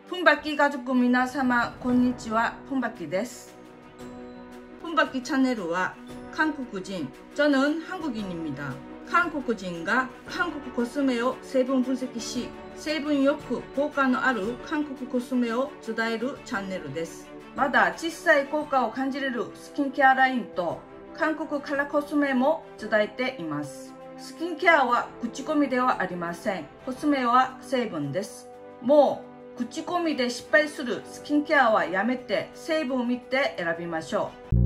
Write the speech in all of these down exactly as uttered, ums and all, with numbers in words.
푼바퀴 가족皆様こんにちは。푼바퀴です。푼바퀴 채널은 한국인, 저는 한국인입니다. 한국인과 한국 코스메의 세분 분석 시 세분욕効果のある韓国コスメを伝えるチャンネルです。まだ小さい効果を感じれるスキンケアラインと韓国カラーコスメも伝えています。スキンケアは口コミではありません。コスメは成分です。もう口コミで失敗するスキンケアはやめて成分を見て選びましょう。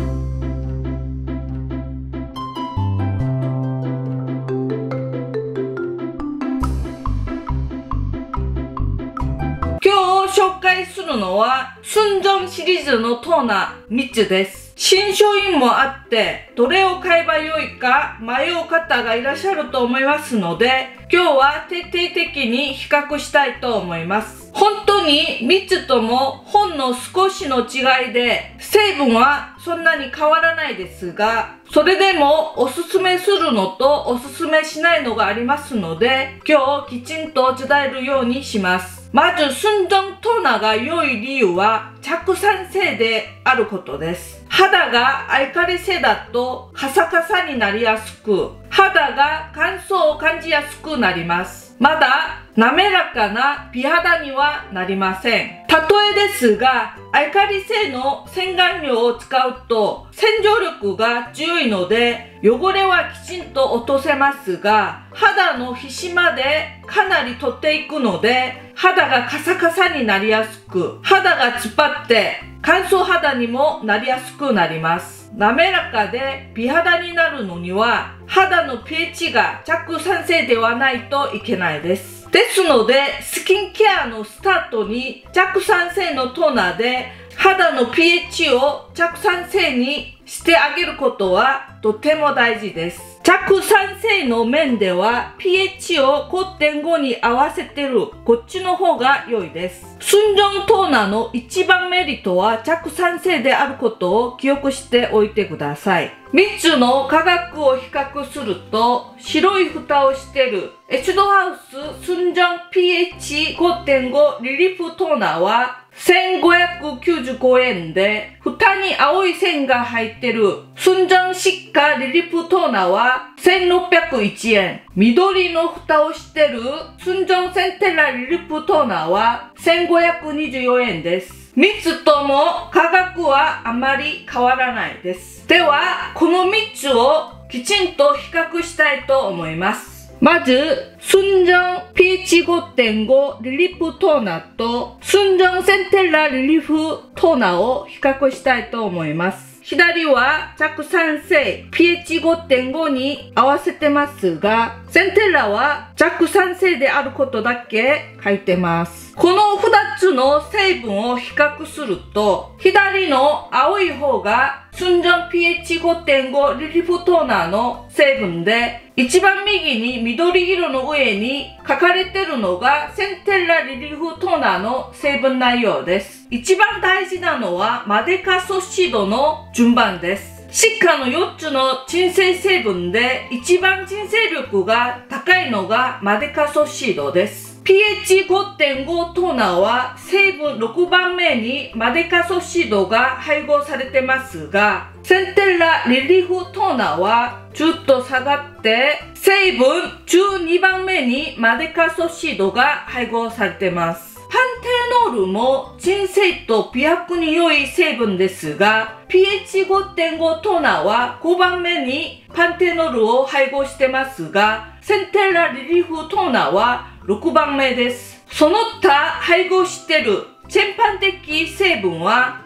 今日紹介するのはスンジョンシリーズのトーナーみっつです。新商品もあってどれを買えばよいか迷う方がいらっしゃると思いますので、今日は徹底的に比較したいと思います。本当にみっつともほんの少しの違いで成分はそんなに変わらないですが、それでもおすすめするのとおすすめしないのがありますので、今日きちんと伝えるようにします。まずスンジョントーナーが良い理由は弱酸性であることです。肌がアルカリ性だとカサカサになりやすく、肌が乾燥を感じやすくなります。まだ滑らかな美肌にはなりません。例えですが、アルカリ性の洗顔料を使うと洗浄力が強いので汚れはきちんと落とせますが、肌の皮脂までかなり取っていくので肌がカサカサになりやすく、肌が突っ張って乾燥肌にもなりやすくなります。滑らかで美肌になるのには肌の pH が弱酸性ではないといけないです。ですのでスキンケアのスタートに弱酸性のトーナーで肌の pH を弱酸性にしてあげることはとても大事です。弱酸性の面では pH を ごてんご に合わせてるこっちの方が良いです。スンジョントーナーの一番メリットは弱酸性であることを記憶しておいてください。みっつの価格を比較すると、白い蓋をしてるエチュドハウススンジョン ピーエイチごてんご リリーフトーナーはせんごひゃくきゅうじゅうごえんで、蓋に青い線が入ってるスンジョンシッカリリーフトーナーはせんろっぴゃくいちえん。緑の蓋をしてるスンジョンセンテラリリーフトーナーはせんごひゃくにじゅうよえんです。みっつとも価格はあまり変わらないです。では、このみっつをきちんと比較したいと思います。まず、スンジョン ピーエイチごてんご リリーフトーナーとスンジョンセンテラリリーフトーナーを比較したいと思います。左は弱酸性 ピーエイチごてんご に合わせてますが、センテラは弱酸性であることだけ書いてます。このふたつの成分を比較すると、左の青い方がスンジョン ピーエイチごてんご リリーフトーナーの成分で、一番右に緑色の上に書かれてるのがセンテラリリーフトーナーの成分内容です。一番大事なのはマデカソシードの順番です。シッカのよっつの鎮静成分で一番鎮静力が高いのがマデカソシードです。ピーエイチごてんご トーナーは成分ろくばんめにマデカソシードが配合されてますが、センテラリリーフトーナーはちょっと下がって成分じゅうにばんめにマデカソシードが配合されてます。パンテノールも鎮静と美白に良い成分ですが、ピーエイチごてんご トーナーはごばんめにパンテノールを配合してますが、センテラリリーフトーナーはろくばんめです。その他配合してる全般的成分は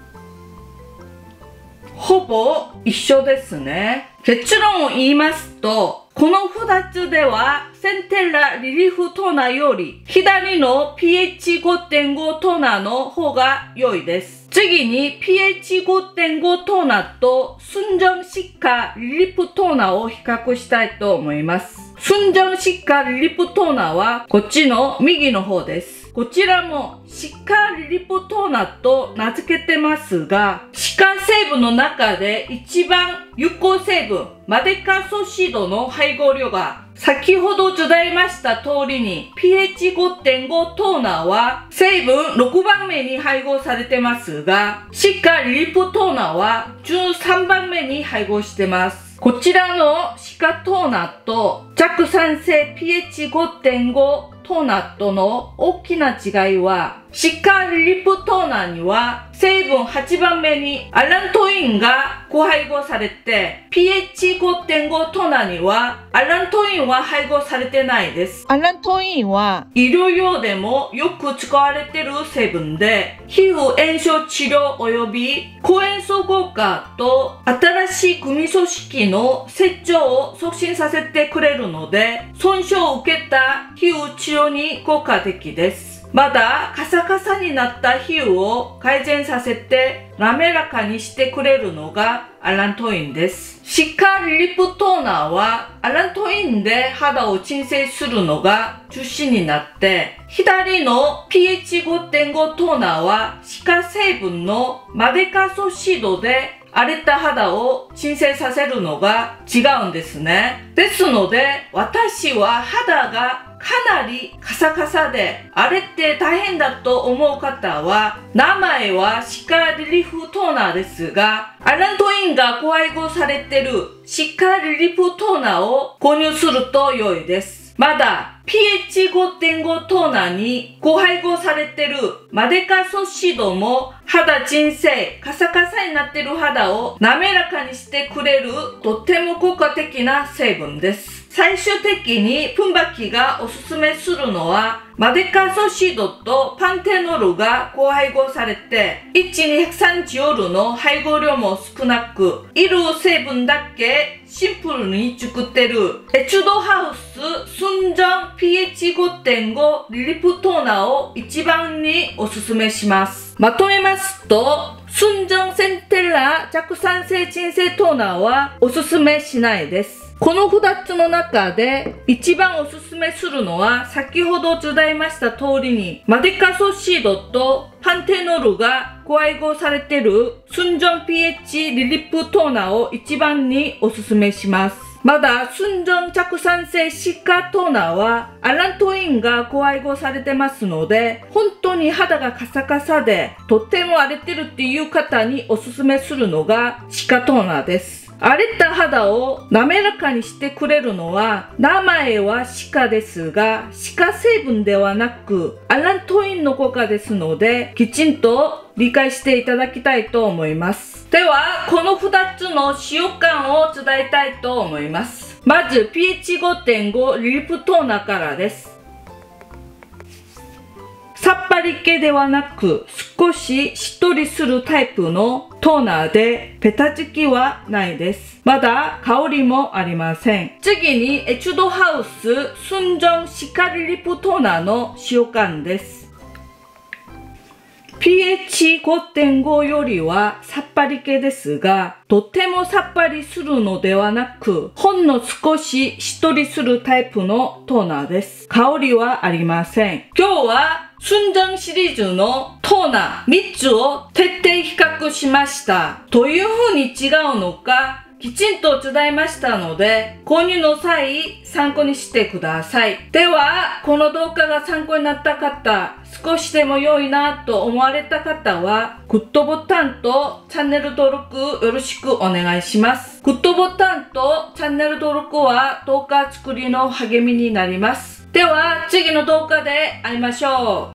ほぼ一緒ですね。結論を言いますと、このふたつではセンテラリリーフトーナーより左の ピーエイチごてんご トーナーの方が良いです。次に ピーエイチごてんご トーナーとスンジョンシッカリリーフトーナーを比較したいと思います。スンジョンシッカリリーフトーナーはこっちの右の方です。 。こちらも歯科リリプトーナと名付けてますが、歯科成分の中で一番有効成分、マデカソシドの配合量が先ほど伝えました通りに ピーエイチごてんご トーナーは成分ろくばんめに配合されてますが、歯科リリプトーナはじゅうさんばんめに配合してます。こちらの歯科トーナと弱酸性 ピーエイチごてんご トーナとの大きな違いは、歯科リリプトーナには成分はちばんめにアラントインがご配合されて、ピーエイチごてんご トーナにはアラントインは配合されてないです。アラントインは医療用でもよく使われている成分で、皮膚炎症治療及び抗炎症効果と新しい組組織の成長を促進させてくれるので、損傷を受けた皮膚治療に効果的です。まだカサカサになった皮膚を改善させて滑らかにしてくれるのがアラントインです。歯科リリプトーナーはアラントインで肌を鎮静するのが中心になって、左の ピーエイチごてんご トーナーは歯科成分のマデカソシドで荒れた肌を鎮静させるのが違うんですね。ですので、私は肌がかなりカサカサで荒れて大変だと思う方は、名前は歯科リリフトーナーですが、アラントインがご配合されている歯科リリフトーナーを購入すると良いです。まだ ピーエイチごてんご トーナーにご配合されているマデカソシドも肌鎮静、カサカサになっている肌を滑らかにしてくれるとても効果的な成分です。最終的にプンバキがおすすめするのは、マデカソシドとパンテノールがご配合されて、いちにひゃくさんじゅうオールの配合量も少なく、いる成分だけシンプルに作ってるエチュドハウススンジョン ピーエイチごてんご リリプトーナーを一番におすすめします。まとめますと、スンジョンセンテラ弱酸性鎮静トーナーはおすすめしないです。このふたつの中で一番おすすめするのは、先ほど伝えました通りにマデカソシドとパンテノールがご配合されているスンジョン ピーエイチ リリプトーナーを一番におすすめします。まだスンジョン弱酸性歯科トーナーはアラントインがご配合されてますので、本当に肌がカサカサでとっても荒れてるっていう方におすすめするのが歯科トーナーです。荒れた肌を滑らかにしてくれるのは、名前は歯科ですが、歯科成分ではなくアラントインの効果ですので、きちんと理解していただきたいと思います。では、このふたつの使用感を伝えたいと思います。まず ピーエイチごてんご リリプトーナーからです。さっぱり系ではなく少ししっとりするタイプのトーナーで、ベタつきはないです。まだ香りもありません。次にエチュドハウススンジョン歯科リリプトーナーの使用感です。ピーエイチごてんご よりはさっぱり系ですが、とてもさっぱりするのではなく、ほんの少ししっとりするタイプのトーナーです。香りはありません。今日はスンジョンシリーズのトーナーみっつを徹底比較しました。どういう風に違うのかきちんと伝えましたので、購入の際参考にしてください。では、この動画が参考になった方、少しでも良いなと思われた方は、グッドボタンとチャンネル登録よろしくお願いします。グッドボタンとチャンネル登録は動画作りの励みになります。では、次の動画で会いましょう。